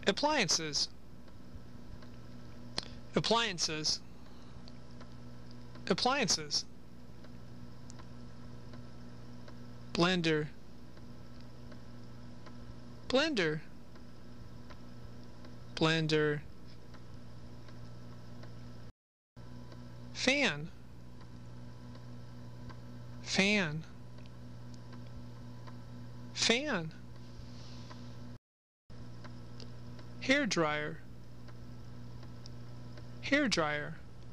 Appliances. Appliances. Appliances. Blender. Blender. Blender. Fan. Fan. Fan. Hair dryer. Hair dryer.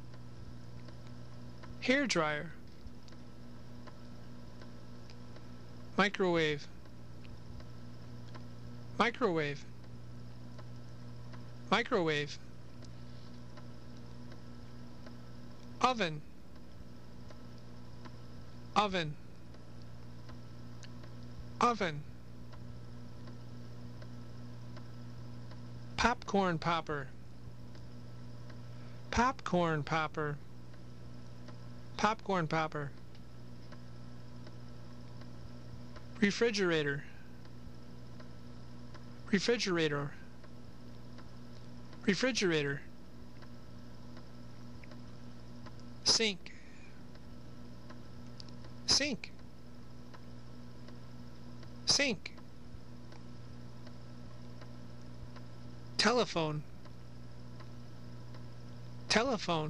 Hair dryer. Microwave. Microwave. Microwave. Oven. Oven. Oven. Popcorn popper. Popcorn popper. Popcorn popper. Refrigerator. Refrigerator. Refrigerator. Sink. Sink. Sink. Telephone. Telephone.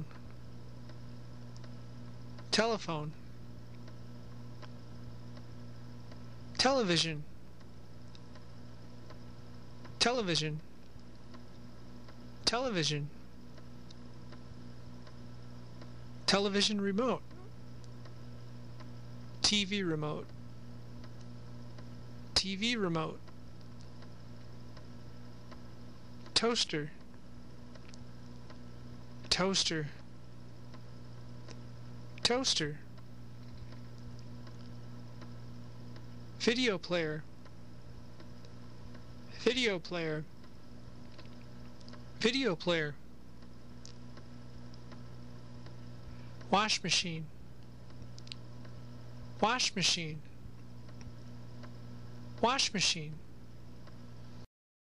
Telephone. Television. Television. Television. Television remote. TV remote. TV remote. Toaster. Toaster. Toaster. Video player. Video player. Video player. Wash machine. Wash machine. Wash machine.